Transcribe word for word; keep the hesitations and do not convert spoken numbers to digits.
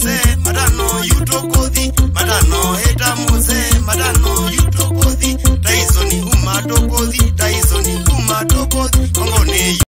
mose matano yutokothi matano eta mose matano yutokothi Tyson uma tokothi Tyson uma tokothi Kongo ne